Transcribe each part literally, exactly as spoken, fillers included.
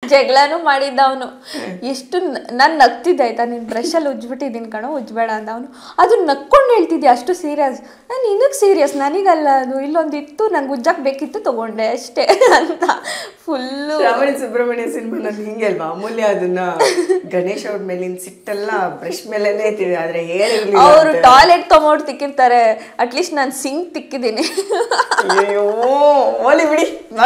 ಜಗಳನೂ ಮಾಡಿದ್ದ ಅವನು. ಎಷ್ಟು ನಾನು ನಗ್ತಿದ್ದೆ ಆಯ್ತಾ, ನೀನು ಬ್ರಷಲ್ಲಿ ಉಜ್ಬಿಟ್ಟಿದ್ದೀನಿ ಕಣೋ, ಉಜ್ಬೇಡ ಅಂದ ಅವನು. ಅದು ನಕ್ಕೊಂಡು ಹೇಳ್ತಿದ್ದೆ, ಅಷ್ಟು ಸೀರಿಯಸ್. ನಾನು ನಿನಗೆ ಸೀರಿಯಸ್, ನನಗಲ್ಲ ಅದು, ಇಲ್ಲೊಂದಿತ್ತು ನಂಗೆ ಉಜ್ಜಕ್ಕೆ ಬೇಕಿತ್ತು ತೊಗೊಂಡೆ ಅಷ್ಟೇ ಅಂತ ಫುಲ್ಲು. ಶ್ರಾವಣಿ ಸುಬ್ರಹ್ಮಣ್ಯ ಸಿನಿಮಾನಲ್ಲಿ ಹಿಂಗೆ ಅಲ್ವಾ ಅಮೂಲ್ಯ ಅದನ್ನ ಗಣೇಶ್ ಅವ್ರ ಮೇಲಿನ ಸಿಟ್ಟೆಲ್ಲ ಬ್ರಷ್ ಮೇಲೇನೆ ಐತಿದೆ, ಆದ್ರೆ ಹೇಳಿರ್ಲಿಲ್ಲ. ಅವರು ಟಾಯ್ಲೆಟ್ ಕಮೋಡ್ ತಿಕ್ಕಿರ್ತಾರೆ, ಅಟ್ಲೀಸ್ಟ್ ನಾನು ಸಿಂಕ್ ತಿಕ್ಕಿದ್ದೀನಿ. ಅಯ್ಯೋ ಓಲಿ ಬಿಡಿ,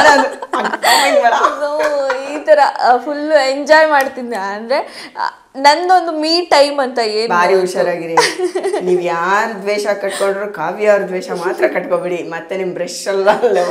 ಈ ತರ ಫುಲ್ಲು ಎಂಜಾಯ್ ಮಾಡ್ತಿದ್ದೆ. ಅಂದ್ರೆ ನಂದೊಂದು ಮೀ ಟೈಮ್ ಅಂತ ಏನು. ಭಾರಿ ಹುಷಾರಾಗಿರಿ. ನೀವ್ ಯಾರ ದ್ವೇಷ ಕಟ್ಕೊಂಡ್ರು ಕಾವ್ಯ ಅವ್ರ ದ್ವೇಷ ಮಾತ್ರ ಕಟ್ಕೋಬಿಡಿ, ಮತ್ತೆ ನಿಮ್ ಬ್ರಷ್ ಎಲ್ಲ ಅಲ್ಲೇ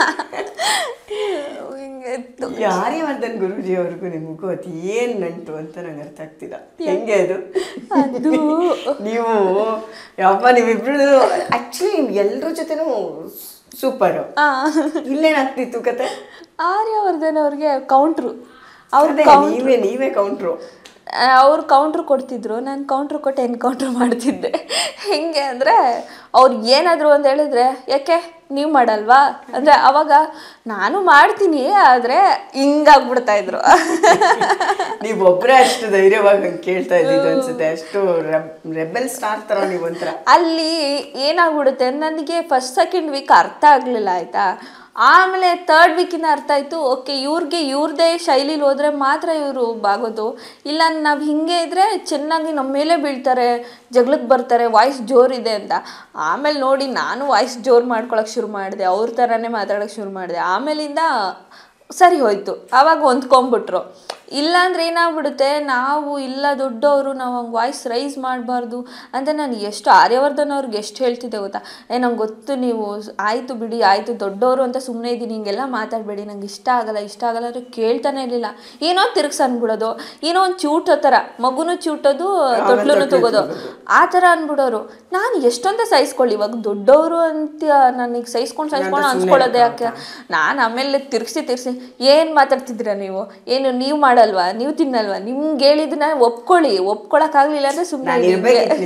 ಯಾರ್ಯವರ್ಧನ್ ಗುರೂಜಿ ಅವ್ರಿಗೂ ನಿಮಗೂ ಅದು ಏನ್ ನಂಟು ಅಂತ ನಂಗೆ ಅರ್ಥ ಆಗ್ತಿಲ್ಲ. ಹೆಂಗೆ ಅದು ನೀವು ಯಪ್ಪ ನೀವಿಬ್ರು ಆಕ್ಚುಲಿ ಎಲ್ರ ಜೊತೆನೂ ಸೂಪರ್. ಇಲ್ಲೇನಾಗ್ತಿತ್ತು ಕತೆ? ಆರ್ಯವರ್ಧನ್ ಅವ್ರಿಗೆ ಕೌಂಟ್ರು, ಅವ್ರ ನೀವೇ ನೀವೇ ಕೌಂಟ್ರು. ಅವ್ರು ಕೌಂಟ್ರ್ ಕೊಡ್ತಿದ್ರು, ನಾನು ಕೌಂಟ್ರ್ ಕೊಟ್ಟು ಎನ್ಕೌಂಟ್ರ್ ಮಾಡ್ತಿದ್ದೆ. ಹೆಂಗೆ ಅಂದರೆ ಅವ್ರು ಏನಾದರೂ ಒಂದು ಹೇಳಿದ್ರೆ, ಯಾಕೆ ನೀವು ಮಾಡಲ್ವಾ ಅಂದರೆ ಅವಾಗ ನಾನು ಮಾಡ್ತೀನಿ, ಆದರೆ ಹಿಂಗಾಗ್ಬಿಡ್ತಾ ಇದ್ರು. ನೀವೊಬ್ಬರೇ ಅಷ್ಟು ಧೈರ್ಯವಾಗಿ ಕೇಳ್ತಾ ಇದ್ದಿದ್ದು ಅನ್ಸುತ್ತೆ, ಅಷ್ಟು ರೆಬೆಲ್ ಸ್ಟಾರ್ ಥರ ನೀವು ಒಂಥರ. ಅಲ್ಲಿ ಏನಾಗ್ಬಿಡುತ್ತೆ, ನನಗೆ ಫಸ್ಟ್ ಸೆಕೆಂಡ್ ವೀಕ್ ಅರ್ಥ ಆಗಲಿಲ್ಲ ಆಯಿತಾ. ಆಮೇಲೆ ತರ್ಡ್ ವೀಕಿಂದ ಅರ್ಥ ಆಯಿತು, ಓಕೆ ಇವ್ರಿಗೆ ಇವ್ರದ್ದೇ ಶೈಲಿಲಿ ಹೋದರೆ ಮಾತ್ರ ಇವರು ಬಾಗೋದು, ಇಲ್ಲ ನಾವು ಹಿಂಗೆ ಇದ್ದರೆ ಚೆನ್ನಾಗಿ ನಮ್ಮ ಮೇಲೆ ಬೀಳ್ತಾರೆ, ಜಗಳಕ್ಕೆ ಬರ್ತಾರೆ, ವಾಯ್ಸ್ ಜೋರಿದೆ ಅಂತ. ಆಮೇಲೆ ನೋಡಿ ನಾನು ವಾಯ್ಸ್ ಜೋರು ಮಾಡ್ಕೊಳಕ್ಕೆ ಶುರು ಮಾಡಿದೆ, ಅವ್ರ ಥರನೇ ಮಾತಾಡೋಕ್ಕೆ ಶುರು ಮಾಡಿದೆ. ಆಮೇಲಿಂದ ಸರಿ ಹೋಯ್ತು, ಆವಾಗ ಹೊಂದ್ಕೊಂಬಿಟ್ರು. ಇಲ್ಲಾಂದ್ರೆ ಏನಾಗ್ಬಿಡುತ್ತೆ, ನಾವು ಇಲ್ಲ ದೊಡ್ಡವರು, ನಾವು ಹಂಗೆ ವಾಯ್ಸ್ ರೈಸ್ ಮಾಡಬಾರ್ದು ಅಂತ ನಾನು ಎಷ್ಟು ಆರ್ಯವರ್ಧನ್ ಅವ್ರಿಗೆ ಎಷ್ಟು ಹೇಳ್ತಿದ್ದೆ ಗೊತ್ತಾ. ಏ ನಂಗೆ ಗೊತ್ತು ನೀವು ಆಯಿತು ಬಿಡಿ, ಆಯಿತು ದೊಡ್ಡವರು ಅಂತ ಸುಮ್ಮನೆ ಇದ್ದೀನಿ, ಹಿಂಗೆಲ್ಲ ಮಾತಾಡಬೇಡಿ, ನಂಗೆ ಇಷ್ಟ ಆಗಲ್ಲ ಇಷ್ಟ ಆಗಲ್ಲ ಅಂದರೆ ಕೇಳ್ತಾನೆ ಇರಲಿಲ್ಲ. ಏನೋ ತಿರ್ಗ್ಸ್ ಅಂದ್ಬಿಡೋದು, ಏನೋ ಒಂದು ಚೂಟೋ ಥರ, ಮಗುನೂ ಚೂಟೋದು ತೊಟ್ಲೂ ತಗೋದು, ಆ ಥರ ಅಂದ್ಬಿಡೋರು. ನಾನು ಎಷ್ಟೊಂದು ಸಹಿಸ್ಕೊಳ್ಳಿ, ಇವಾಗ ದೊಡ್ಡವರು ಅಂತ ನನಗೆ ಸಹಿಸ್ಕೊಂಡು ಸಹಿಸ್ಕೊಂಡು ಅನ್ಸ್ಕೊಳ್ಳೋದೆ ಯಾಕೆ. ನಾನು ಆಮೇಲೆ ತಿರ್ಗಿಸಿ ತಿರ್ಗಿಸಿ ಏನು ಮಾತಾಡ್ತಿದ್ದೀರಾ ನೀವು, ಏನು ನೀವು ಮಾಡಲ್ವಾ, ನೀವು ತಿನ್ನಲ್ವಾ, ನಿಮ್ಗೆ ಹೇಳಿದ್ನ ಒಪ್ಕೊಳ್ಳಿ, ಒಪ್ಕೊಳಕ್ಕಾಗಲಿಲ್ಲ ಅಂದರೆ ಸುಮ್ಮನೆ.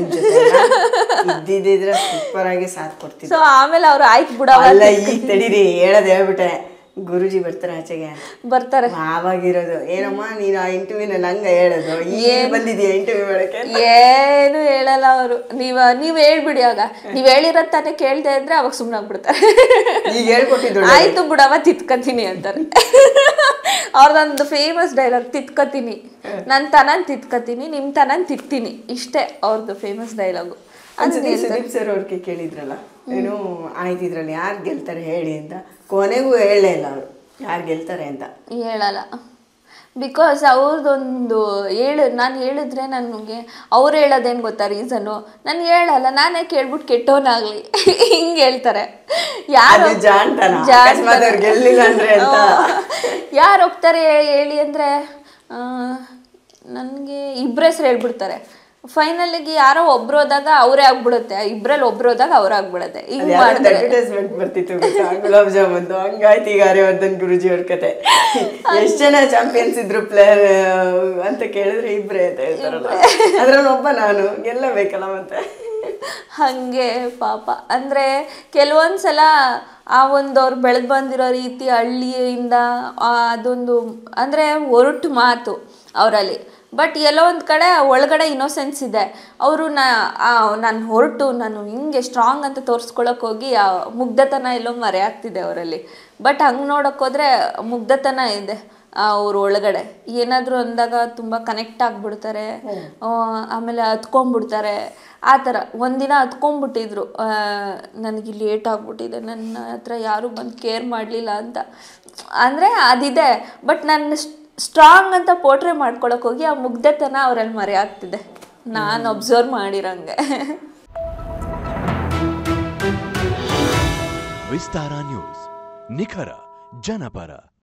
ಸೊ ಆಮೇಲೆ ಅವ್ರು ಆಯ್ತು ಬಿಡಲ್ಲ, ಈಗ ತಡೀರಿ ಹೇಳೋದು ಹೇಳ್ಬಿಟ್ಟೆ, ಗುರುಜಿ ಬರ್ತಾರೆ ಆಚೆಗೆ ಬರ್ತಾರೆ. ಆವಾಗಿರೋದು ಏನಮ್ಮ ನೀನು ಆ ಇಂಟರ್ವ್ಯೂನಲ್ಲಿ ಹಂಗ ಹೇಳೋದು, ಏನ್ ಬಂದಿದ್ಯಾ ಇಂಟರ್ವ್ಯೂ ಮಾಡಕ್ಕೆ? ಏನು ಹೇಳಲ್ಲ ಅವರು. ನೀವ ನೀವ್ ಹೇಳ್ಬಿಡಿ, ಆಗ ನೀವ್ ಹೇಳಿರೋದ್ ತಾನೇ ಕೇಳ್ದೆ ಅಂದ್ರೆ ಅವಾಗ ಸುಮ್ನೆ ಆಗ್ಬಿಡ್ತಾರೆ. ಈಗ ಹೇಳ್ಕೊಟ್ಟಿದ್ದು ಆಯ್ತು ಬಿಡವ ತಿತ್ಕತೀನಿ ಅಂತಾರೆ. ಅವ್ರದೊಂದು ಫೇಮಸ್ ಡೈಲಾಗ್, ತಿತ್ಕತೀನಿ, ನನ್ ತನನ್ ತಿತ್ಕತೀನಿ, ನಿಮ್ ತನನ್ ತಿತ್ತೀನಿ, ಇಷ್ಟೇ ಅವ್ರದ್ದು ಫೇಮಸ್ ಡೈಲಾಗು. ಸುದೀಪ್ ಸರ್ ಅವ್ರಿಗೆ ಕೇಳಿದ್ರಲ್ಲ, ಏನು ಆಯ್ತಿದ್ರಲ್ಲಿ ಯಾರು ಗೆಲ್ತಾರೆ ಹೇಳಿ ಅಂತ, ಕೊನೆಗೂ ಹೇಳಲೇ ಇಲ್ಲ ಅವರು ಯಾರು ಗೆಲ್ತಾರೆ ಅಂತ. ಹೇಳಲ್ಲ, ಬಿಕಾಸ್ ಅವ್ರದ್ದೊಂದು ಹೇಳು, ನಾನು ಹೇಳಿದ್ರೆ ನನಗೆ ಅವ್ರು ಹೇಳೋದೇನು ಗೊತ್ತಾ ರೀಸನ್ನು, ನಾನು ಹೇಳಲ್ಲ, ನಾನೇ ಕೇಳ್ಬಿಟ್ಟು ಕೆಟ್ಟವನಾಗ್ಲಿ ಹಿಂಗೆ ಹೇಳ್ತಾರೆ. ಯಾರು ಯಾರು ಹೋಗ್ತಾರೆ ಹೇಳಿ ಅಂದರೆ ನನಗೆ ಇಬ್ಬರ ಹೆಸರು ಹೇಳ್ಬಿಡ್ತಾರೆ. ಫೈನಲಿಗೆ ಯಾರೋ ಒಬ್ರು ಹೋದಾಗ ಅವರೇ ಆಗ್ಬಿಡುತ್ತೆ, ಇಬ್ರಲ್ಲಿ ಒಬ್ರು ಹೋದಾಗ ಅವ್ರ ಆಗ್ಬಿಡುತ್ತೆ. ಹಿಂಗ್ ಅಡ್ವರ್ಟೈಸ್ಮೆಂಟ್ ಬರ್ತಿತ್ತು ಗುಲಾಬ್ ಜಾಮೂನ್, ಹಂಗಾಯ್ತು ಈಗ ಆರ್ಯವರ್ಧನ್ ಗುರುಜಿ ಅವ್ರ ಕತೆ. ಎಷ್ಟ್ ಜನ ಚಾಂಪಿಯನ್ಸ್ ಇದ್ರು ಪ್ಲೇಯರ್ ಅಂತ ಕೇಳಿದ್ರೆ ಇಬ್ರೇ ಅಂತ ಹೇಳ್ತಾರಲ್ಲ, ಅದ್ರಲ್ಲಿ ಒಬ್ಬ ನಾನು ಗೆಲ್ಲಬೇಕಲ್ಲ ಮತ್ತೆ. ಹಂಗೆ ಪಾಪ ಅಂದರೆ ಕೆಲವೊಂದ್ಸಲ ಆ ಒಂದು ಅವ್ರು ಬೆಳೆದು ಬಂದಿರೋ ರೀತಿ ಹಳ್ಳಿಯಿಂದ ಅದೊಂದು ಅಂದರೆ ಒರಟು ಮಾತು ಅವರಲ್ಲಿ. ಬಟ್ ಎಲ್ಲೋ ಒಂದು ಕಡೆ ಒಳಗಡೆ ಇನ್ನೋಸೆನ್ಸ್ ಇದೆ. ಅವರು ನಾ ನಾನು ಹೊರಟು ನಾನು ಹಿಂಗೆ ಸ್ಟ್ರಾಂಗ್ ಅಂತ ತೋರಿಸ್ಕೊಳಕ್ಕೆ ಹೋಗಿ ಆ ಮುಗ್ಧತನ ಎಲ್ಲೋ ಮರೆಯಾಗ್ತಿದೆ ಅವರಲ್ಲಿ. ಬಟ್ ಹಂಗೆ ನೋಡೋಕ್ಕೋದ್ರೆ ಮುಗ್ಧತನ ಇದೆ ಅವ್ರ ಒಳಗಡೆ. ಏನಾದರೂ ಅಂದಾಗ ತುಂಬ ಕನೆಕ್ಟ್ ಆಗಿಬಿಡ್ತಾರೆ, ಆಮೇಲೆ ಹತ್ಕೊಂಡ್ಬಿಡ್ತಾರೆ. ಆ ಥರ ಒಂದಿನ ಹತ್ಕೊಂಡ್ಬಿಟ್ಟಿದ್ರು, ನನಗೆ ಲೇಟ್ ಆಗಿಬಿಟ್ಟಿದೆ, ನನ್ನ ಹತ್ರ ಯಾರೂ ಬಂದು ಕೇರ್ ಮಾಡಲಿಲ್ಲ ಅಂತ. ಅಂದರೆ ಅದಿದೆ, ಬಟ್ ನನ್ನ ಸ್ಟ್ರಾಂಗ್ ಅಂತ ಪೋರ್ಟ್ರೇ ಮಾಡ್ಕೊಳಕ್ಕೆ ಹೋಗಿ ಆ ಮುಗ್ಧತನ ಅವರಲ್ಲಿ ಮರೆಯಾಗ್ತಿದೆ, ನಾನು ಅಬ್ಸರ್ವ್ ಮಾಡಿರಂಗೆ. ವಿಸ್ತಾರ ನ್ಯೂಸ್, ನಿಖರ ಜನಪರ.